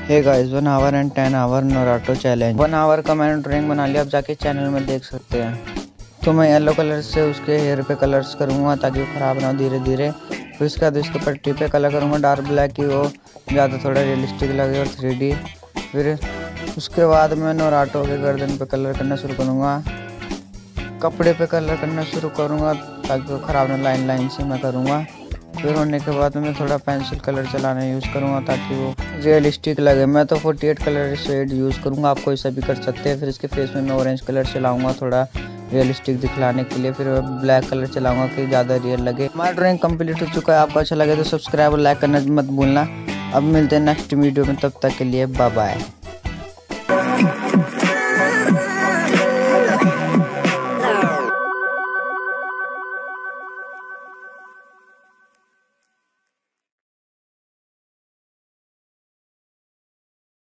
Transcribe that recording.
Hey guys 1 hour and 10 hour नोराटो challenge. 1 hour का मैंने ड्राइंग बना लिया, आप जाके चैनल में देख सकते हैं। तो मैं येलो कलर से उसके हेयर पे कलर्स करूँगा ताकि वो ख़राब ना हो धीरे धीरे। फिर उसके बाद इसके पट्टी पे कलर करूँगा डार्क ब्लैक की, वो ज़्यादा थोड़ा रियलिस्टिक लगे और 3D। फिर उसके बाद मैं नोराटो के गर्दन पे कलर करना शुरू करूँगा, कपड़े पे कलर करना शुरू करूँगा ताकि वो ख़राब ना लाइन लाइन से मैं करूँगा। फिर होने के बाद मैं थोड़ा पेंसिल कलर चलाना यूज़ करूँगा ताकि वो रियलिस्टिक लगे। मैं तो 48 कलर शेड यूज़ करूँगा, आप कोई सा भी कर सकते हैं। फिर इसके फेस में मैं ऑरेंज कलर चलाऊँगा थोड़ा रियलिस्टिक दिखलाने के लिए। फिर ब्लैक कलर चलाऊँगा कि ज़्यादा रियल लगे। हमारा ड्राइंग कंप्लीट हो चुका है। आपको अच्छा लगे तो सब्सक्राइब और लाइक करना मत भूलना। अब मिलते हैं नेक्स्ट वीडियो में, तब तक के लिए बाय बाय।